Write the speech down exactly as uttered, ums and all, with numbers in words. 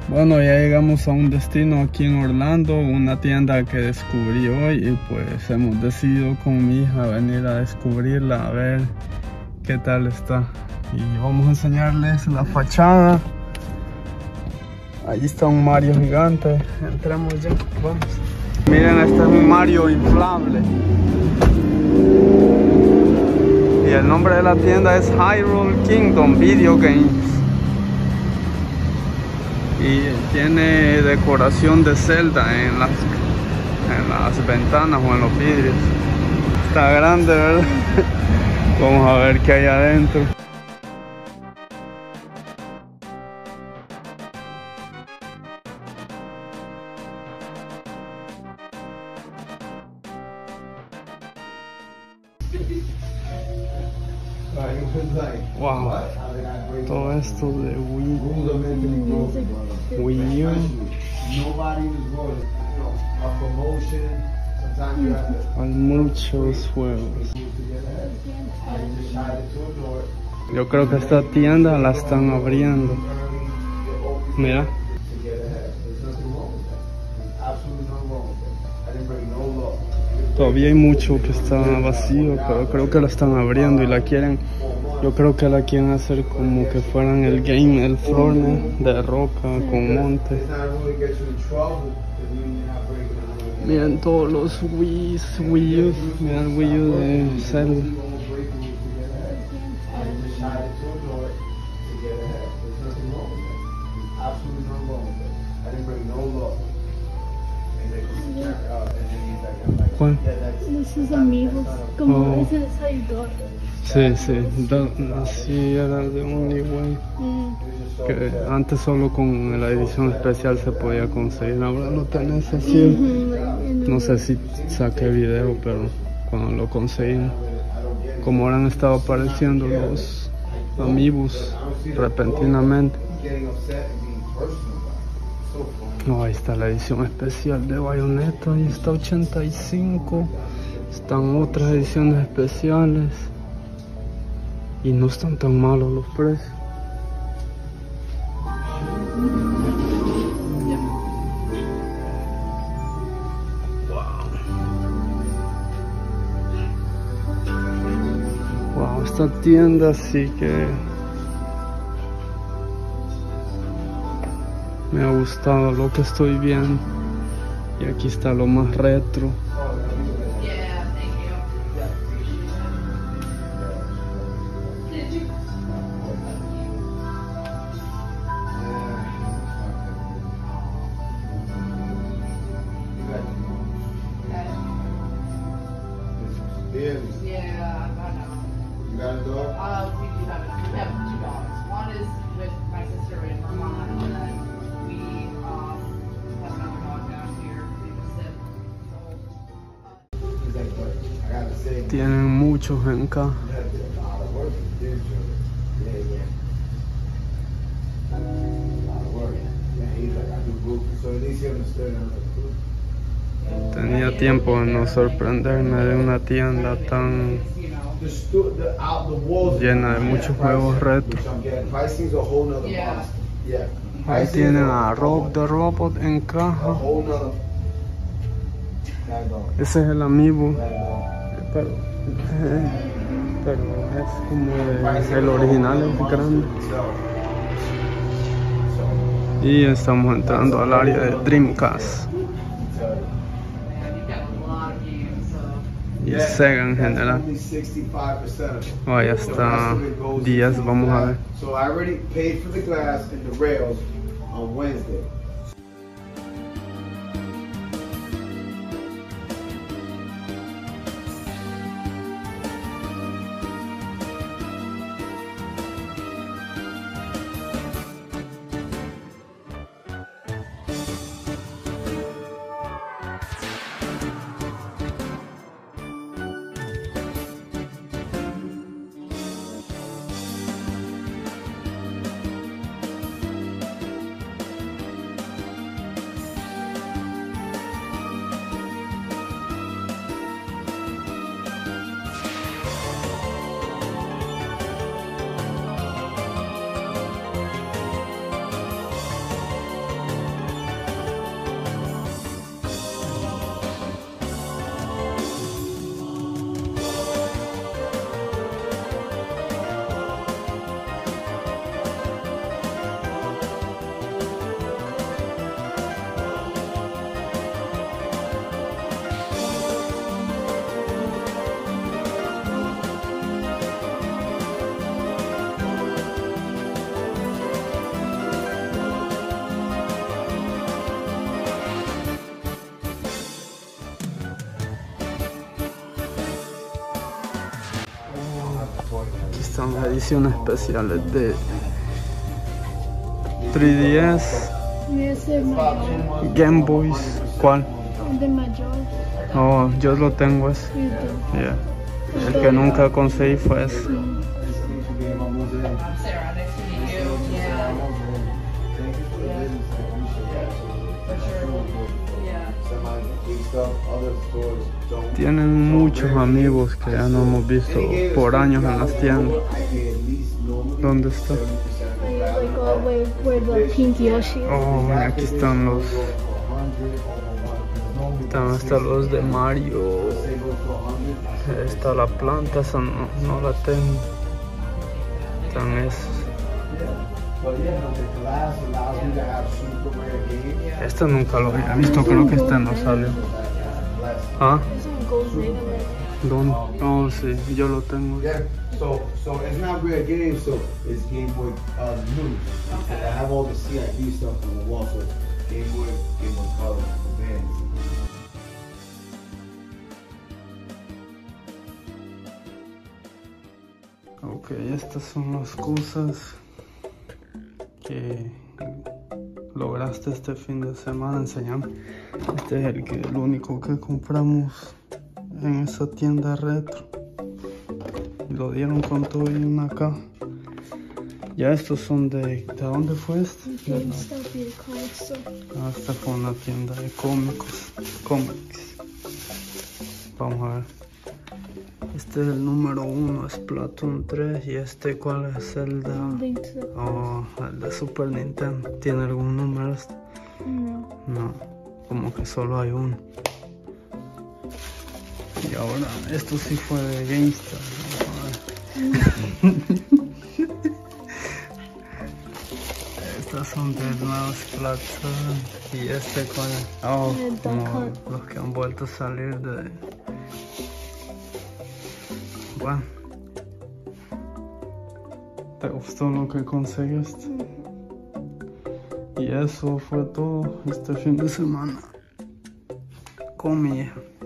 Bueno, ya llegamos a un destino aquí en Orlando, una tienda que descubrí hoy y pues hemos decidido con mi hija venir a descubrirla, a ver qué tal está. Y vamos a enseñarles la fachada. Allí está un Mario gigante, entremos ya, vamos. Miren, este es un Mario inflable. Y el nombre de la tienda es Hyrule Kingdom Video Games. Y tiene decoración de Zelda en las, en las ventanas o en los vidrios. Está grande, ¿verdad? Vamos a ver qué hay adentro. Wow, todo esto de Wii, Wii U. Hay muchos juegos. Yo creo que esta tienda la están abriendo. Mira. Todavía hay mucho que está vacío, pero creo que la están abriendo y la quieren. Yo creo que la quieren hacer como que fueran el game, el floor de roca con monte. Miren todos los Wii, Wii U, miren el Wii U de Zelda. ¿Cuál? Esos amigos, como Oh. ese traidor. Sí, sí, da, sí era de Only Mm. que antes solo con la edición especial se podía conseguir, ahora lo tenés así. Mm-hmm. No sé si saqué video, pero cuando lo conseguimos, como ahora han estado apareciendo los amiibos repentinamente. No, ahí está la edición especial de Bayonetta, ahí está ochenta y cinco, están otras ediciones especiales y no están tan malos los precios. Wow. Wow, esta tienda sí que me ha gustado lo que estoy viendo. Y aquí está lo más retro. Yeah, I know. You got a dog? Uh, we do have, we have two dogs. One is with my sister in Vermont, and then we um have another dog down here. We just sit. Tienen muchos en casa. Tenía tiempo de no sorprenderme de una tienda tan llena de muchos juegos retro. Ahí tienen a Rob the Robot en caja. Ese es el amiibo, pero, eh, pero es como de, el original es grande. Y estamos entrando al área de Dreamcast y Sega en general. Oh, ahí está diez, vamos a ver. Aquí están las ediciones especiales de tres D S, Y ese mayor. Game Boys. ¿Cuál? El de mayor. Oh, yo lo tengo ese. Y de- Yeah. El que nunca conseguí fue ese. sí. I'm Sarah, nice to meet you. Yeah. For sure. Yeah. Tienen muchos amigos que ya no hemos visto por años en las tiendas. ¿Dónde está? Like, like all the way where the pink Yoshi is. Oh, aquí están los. Están hasta los de Mario. Está la planta, esa no, no la tengo. Están esos. Este nunca lo había visto, creo que este no salió. ¿Ah? It's on Gold Mega Man. ¿Dónde? Oh, sí, yo lo tengo. Yeah, so so it's not Rare Games, so it's Game Boy uh, New. I have all the C I D stuff on the wall, so Game Boy, Game Boy Color, the bands. Ok, estas son las cosas que lograste este fin de semana. Enseñame. Este es el, que, el único que compramos en esa tienda retro. Lo dieron con todo y una caja. Ya estos son de... ¿De dónde fue este? De la- GameStop y el comic store. Ah, esta fue una tienda de cómicos. Cómics. Vamos a ver. Este es el número uno, es Splatoon tres. ¿Y este cuál es? El de... Link to the Oh, el de Super Nintendo. ¿Tiene algún número este? No. No, como que solo hay uno. Y ahora, esto sí fue de GameStop. Estas son de nuevos Splatoon. Y este cuál es? Oh, El Duck como Hunt. los que han vuelto a salir de... Bueno. ¿Te gustó lo que conseguiste? Y eso fue todo este fin de semana con mi hija.